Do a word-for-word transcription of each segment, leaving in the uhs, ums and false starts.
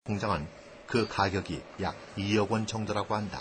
공장은 그 가격이 약 이억 원 정도라고 한다.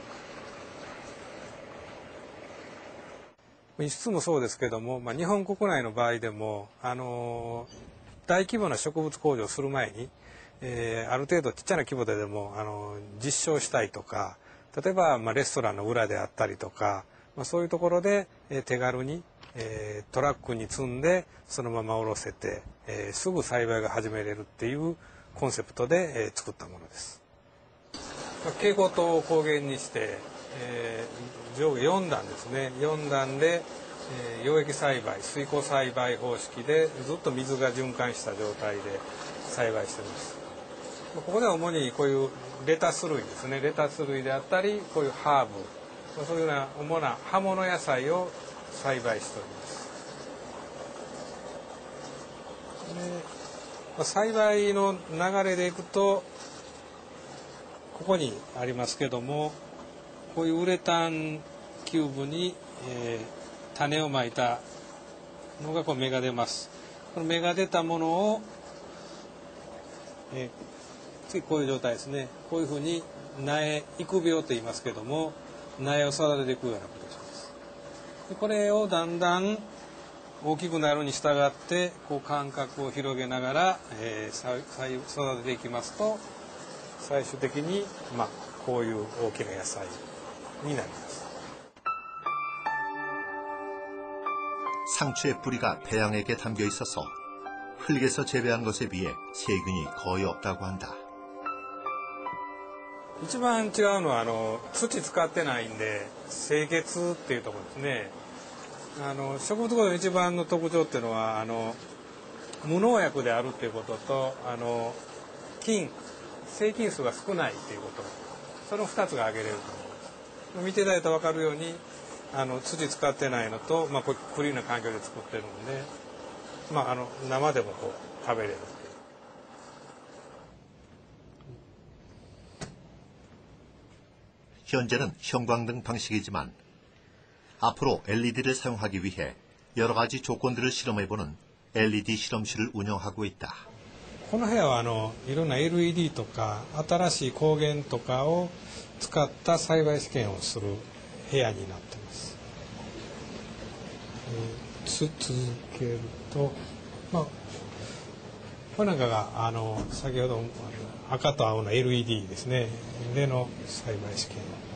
輸出もそうですけども、まあ、日本国内の場合でも、あの大規模な植物工場をする前に、えー、ある程度ちっちゃな規模ででも、あの実証したいとか、例えば、まあ、レストランの裏であったりとか、まあ、そういうところで、えー、手軽に、えー、トラックに積んでそのまま卸せて、えー、すぐ栽培が始めれるっていうコンセプトで、えー、作ったものです。まあ、蛍光灯を光源にして、えー、上下よん段ですね。よん段で、えー、溶液栽培、水耕栽培方式でずっと水が循環した状態で栽培しています。ここでは主にこういうレタス類ですね。レタス類であったり、こういうハーブ、そういうような主な葉物野菜を栽培しております。で、まあ、栽培の流れでいくと、ここにありますけども、こういうウレタンキューブに、えー、種をまいたのがこう芽が出ます。この芽が出たものを、えー、次こういう状態ですね。こういうふうに苗育苗と言いますけども、苗を育てていくようなことをします。でこれをだんだん大きくなるに従ってこう間隔を広げながら、えー、育てていきますと、最終的に、まあ、こういう大きな野菜になります。 상추의 뿌리가 배양액에 담겨 있어서 흙에서 재배한 것에 비해 세균이 거의 없다고 한다. 一番違うのはあの土使ってないんで清潔っていうところですね。あの植物工場の一番の特徴っていうのはあの無農薬であるっていうことと、あの菌生菌数が少ないっていうこと、そのふたつが挙げれると思います。見ていただいたら分かるように、あの土使ってないのと、まあ、これクリーンな環境で作ってるので、まあ、あの生でもこう食べれる。 현재는 형광등 방식이지만 앞으로 엘이디를 사용하기 위해 여러 가지 조건들을 실험해보는 엘이디 실험실을 운영하고 있다. この部屋はあのいろんな エルイーディー とか新しい光源とかを使った栽培試験をする部屋になっています。えー、つ続けると、まあ、これなんかがあの先ほど赤と青の エルイーディー ですね。での栽培試験。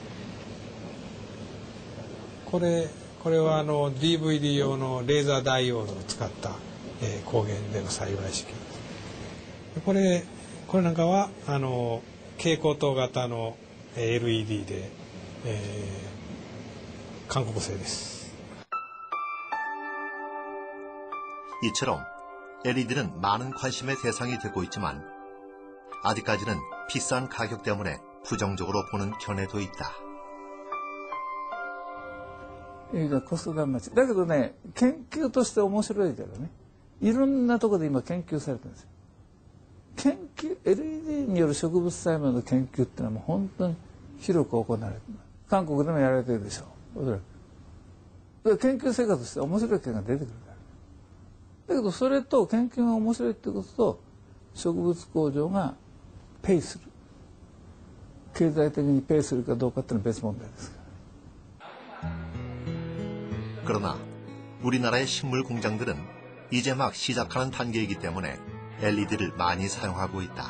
これこれはあの ディーブイディー 用のレーザーダイオードを使った、えー、光源での栽培試験。これこれなんかはあの蛍光灯型の エルイーディー で、えー、韓国製です。 이처럼 엘이디는 많은 관심의 대상이 되고 있지만 아직까지는 비싼 가격 때문에 부정적으로 보는 견해도 있다. がコストダメージだけどね、研究として面白いけどね、いろんなところで今研究されてるんですよ。研究 エルイーディー による植物栽培の研究っていうのはもう本当に広く行われてる。韓国でもやられてるでしょう。おそらくだから研究成果として面白い結果が出てくるから。だけどそれと研究が面白いってことと植物工場がペイする、経済的にペイするかどうかっていうのは別問題ですから。 그러나 우리나라의 식물 공장들은 이제 막 시작하는 단계이기 때문에 엘이디를 많이 사용하고 있다.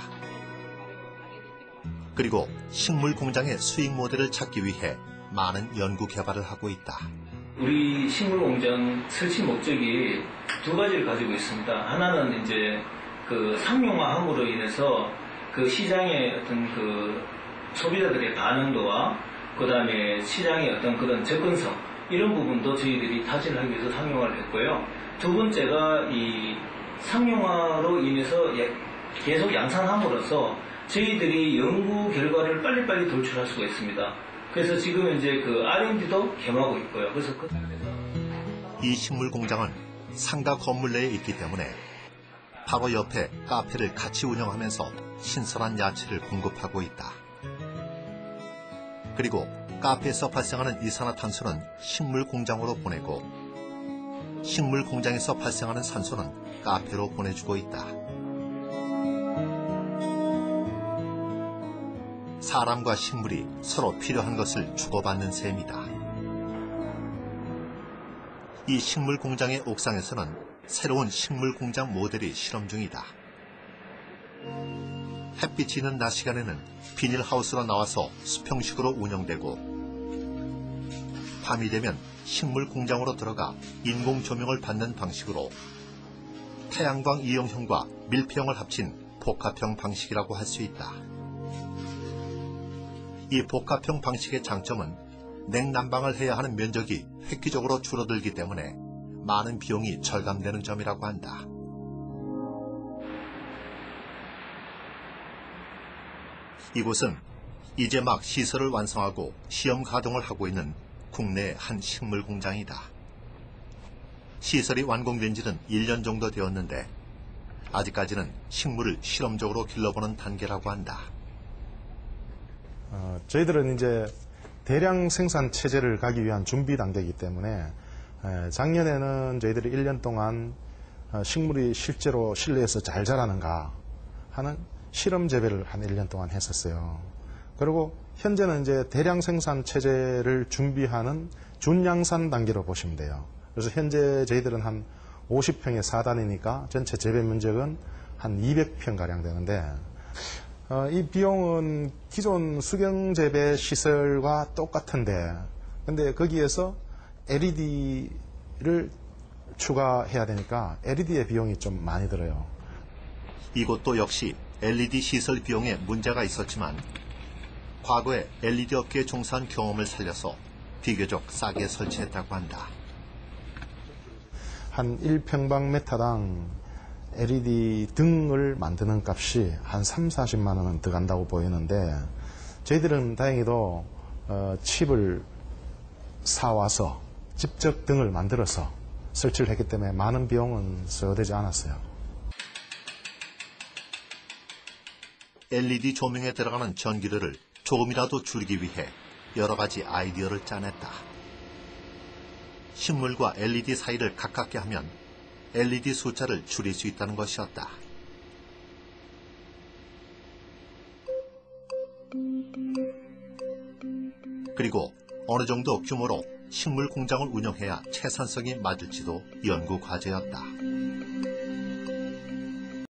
그리고 식물 공장의 수익 모델을 찾기 위해 많은 연구 개발을 하고 있다. 우리 식물 공장 설치 목적이 두 가지를 가지고 있습니다. 하나는 이제 그 상용화함으로 인해서 그 시장의 어떤 그 소비자들의 반응도와 그 다음에 시장의 어떤 그런 접근성 이런 부분도 저희들이 타진을 하기 위해서 상용화를 했고요. 두 번째가 이 상용화로 인해서 계속 양산함으로써 저희들이 연구 결과를 빨리빨리 돌출할 수가 있습니다. 그래서 지금 이제 그 알앤디도 겸하고 있고요. 그래서 그... 이 식물 공장은 상가 건물 내에 있기 때문에 바로 옆에 카페를 같이 운영하면서 신선한 야채를 공급하고 있다. 그리고 카페에서 발생하는 이산화탄소는 식물 공장으로 보내고 식물 공장에서 발생하는 산소는 카페로 보내주고 있다. 사람과 식물이 서로 필요한 것을 주고받는 셈이다. 이 식물 공장의 옥상에서는 새로운 식물 공장 모델이 실험 중이다. 햇빛이 있는 낮 시간에는 비닐하우스로 나와서 수평식으로 운영되고, 밤이 되면 식물 공장으로 들어가 인공 조명을 받는 방식으로 태양광 이용형과 밀폐형을 합친 복합형 방식이라고 할 수 있다. 이 복합형 방식의 장점은 냉난방을 해야 하는 면적이 획기적으로 줄어들기 때문에 많은 비용이 절감되는 점이라고 한다. 이곳은 이제 막 시설을 완성하고 시험 가동을 하고 있는 국내의 한 식물 공장이다. 시설이 완공된 지는 일 년 정도 되었는데 아직까지는 식물을 실험적으로 길러보는 단계라고 한다. 어, 저희들은 이제 대량 생산 체제를 가기 위한 준비 단계이기 때문에 에, 작년에는 저희들이 일 년 동안 어, 식물이 실제로 실내에서 잘 자라는가 하는 실험 재배를 한 일 년 동안 했었어요. 그리고 현재는 이제 대량 생산 체제를 준비하는 준양산 단계로 보시면 돼요. 그래서 현재 저희들은 한 오십 평의 사 단이니까 전체 재배 면적은 한 이백 평 가량 되는데, 어, 이 비용은 기존 수경 재배 시설과 똑같은데, 근데 거기에서 엘이디를 추가해야 되니까 엘이디의 비용이 좀 많이 들어요. 이곳도 역시 엘이디 시설 비용에 문제가 있었지만 과거에 엘이디 업계에 종사한 경험을 살려서 비교적 싸게 설치했다고 한다. 한 일 평방미터당 엘이디 등을 만드는 값이 한 삼, 사십만 원은 들어간다고 보이는데, 저희들은 다행히도 어, 칩을 사와서 직접 등을 만들어서 설치를 했기 때문에 많은 비용은 소요되지 않았어요. 엘이디 조명에 들어가는 전기료를 조금이라도 줄이기 위해 여러 가지 아이디어를 짜냈다. 식물과 엘이디 사이를 가깝게 하면 엘이디 숫자를 줄일 수 있다는 것이었다. 그리고 어느 정도 규모로 식물 공장을 운영해야 채산성이 맞을지도 연구 과제였다.